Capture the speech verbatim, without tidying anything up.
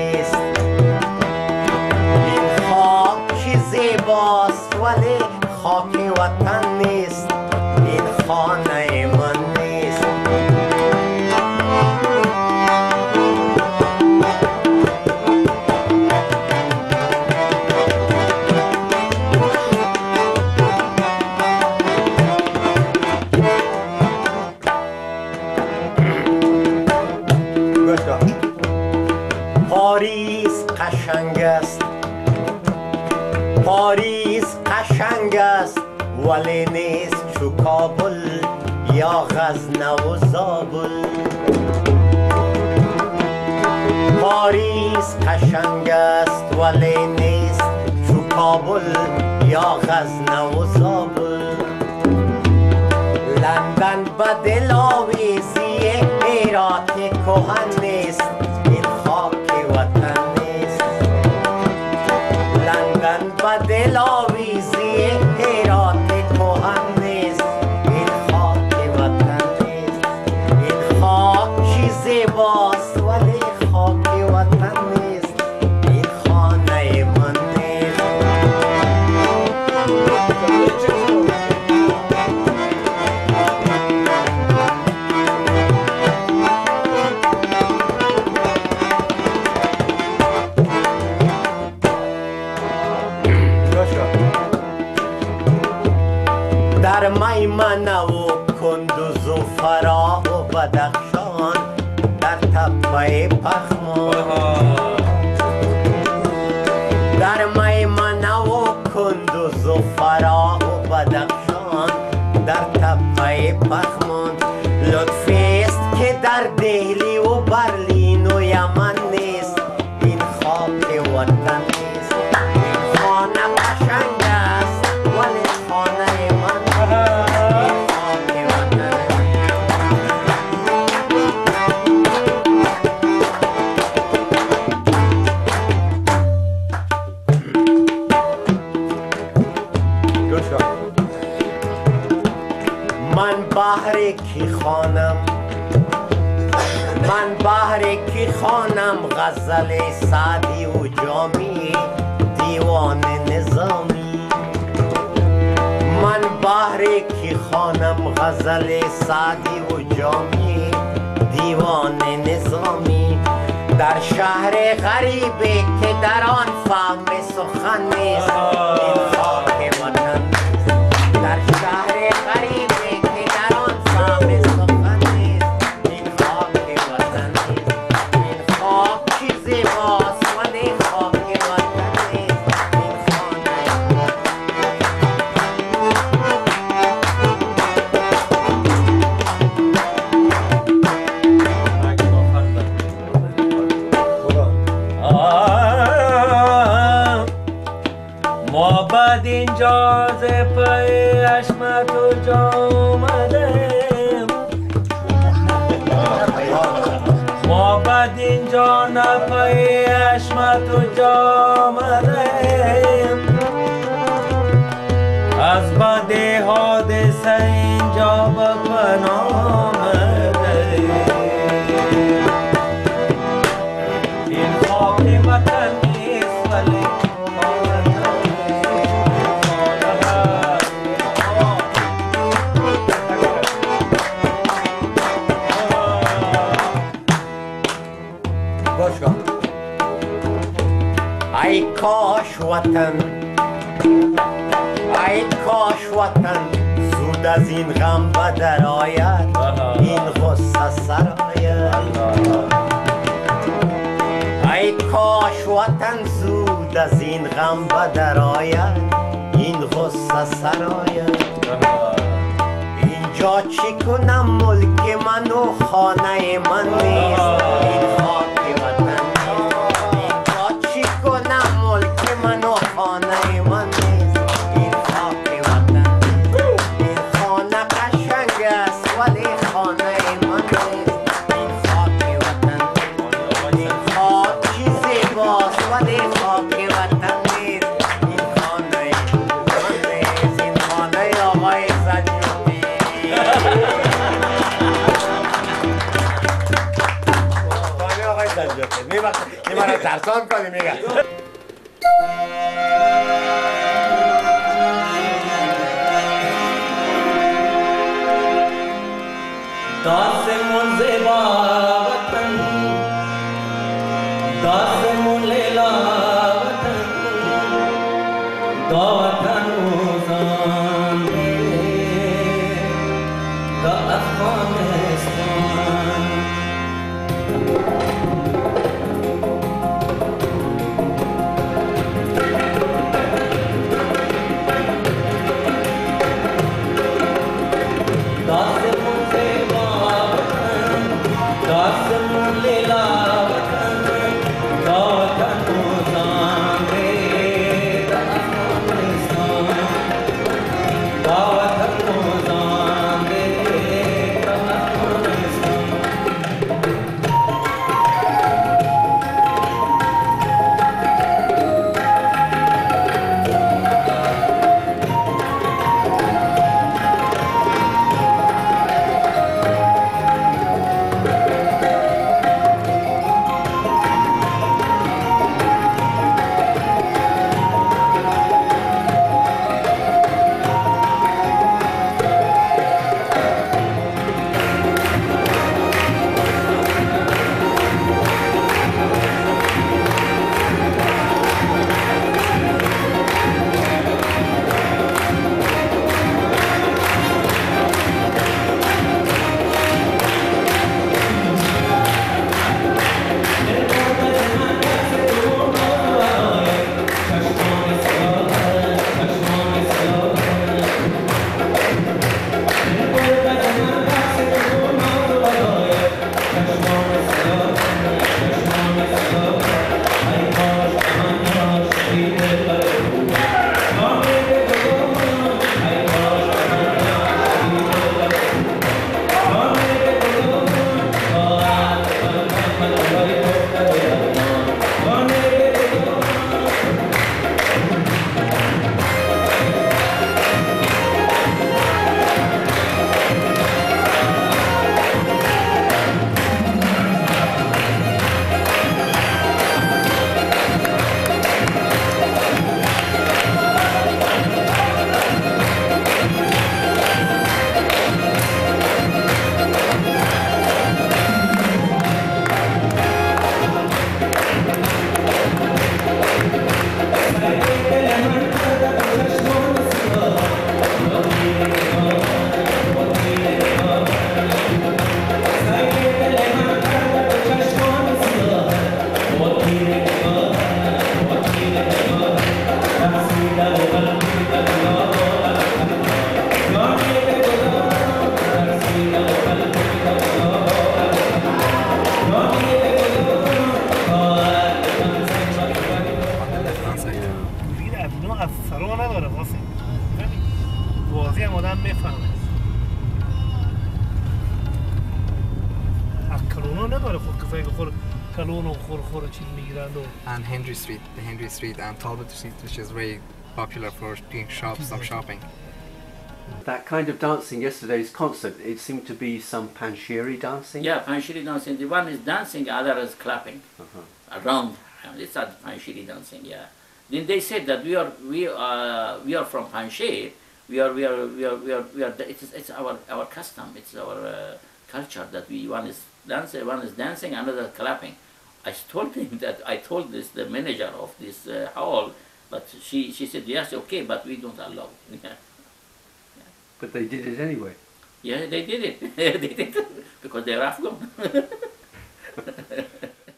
نیست. این خاک زیباست ولی خاک وطن نیست. این خانه من نیست. پاریس قشنگ است، پاریس قشنگ است ولی نیست چو کابل یا غزنه و زابل. پاریس قشنگ است ولی نیست چو کابل یا غزنه و زابل. لندن به دل آویزی هرات کهن نیست. این خاک وطن نیست. لندن به دل آویزی هرات کهن نیست. این خاک وطن نیست. این خاک زیباست ولی خاک وطن نیست. این خانه من نیست. در میمنه و کندوز و فراه و بدخشان، در تپه پخمان. در میمنه و کندوز و فراه و بدخشان، در تپه پخمان. لطفی است که در دهلی و برلین و یمن نیست. این خاک وطن نیست. این خانه قشنگ است ولی خانه من بهر کی خوانم، من بهر کی خوانم غزل سعدی و جامی دیوان نظامی. من بهر کی خوانم غزل سعدی و جامی دیوان نظامی. در شهر غریبی که در آن فهم سخن نیست. این خاک وطن نیست. در شهر غریبی محبت اینجا ز پای عشق تو جا آمدیم. محبت اینجا نه پای عشق تو جا آمدیم. از بعد حادثه اینجا به پناه آمدیم. این خاک وطن نیست ولی ای کاش وطن، ای کاش وطن زود از این غم بدر آید. این غصه سرآید. ای کاش وطن زود از این غم بدر آید. این غصه سرآید. اینجا چی کنم ملک من و خانه من نیست. این خاک وطن نیست. اینجا چی کنم ملک من و خانه من نیست. این خاک وطن نیست. این خانه قشنگ است ولی خانه من نیست. این خاک وطن نیست. این خاک زیباست ولی خاک وطن نیست. این خانه من نیست. این خانه آقای سجادی. خانه آقای سجادی این من رو ترسان کنی میگه داسمون زیبا وطن داسمون لیلا وطن دا وطن موزانبه دا افغانستان داسمون زیبا داسمون لیلا وطن دا وطن موزانبه دا افغانستان دا وطن موزانبه دا افغانستان And Henry Street, the Henry Street and Talbot Street, which is very popular for doing shops, some shopping. That kind of dancing, yesterday's concert, it seemed to be some Panshiri dancing? Yeah, Panshiri dancing. The one is dancing, the other is clapping uh-huh. around. It's not Panshiri dancing, yeah. Then they said that we are we are we are from Panjshir. We are we are we are we are we are. It is it's our our custom. It's our uh, culture that we one is dancing, one is dancing, another clapping. I told him that I told this the manager of this uh, hall, but she she said yes, okay, but we don't allow. Yeah. But they did it anyway. Yeah, they did it. They did it because they're Afghan.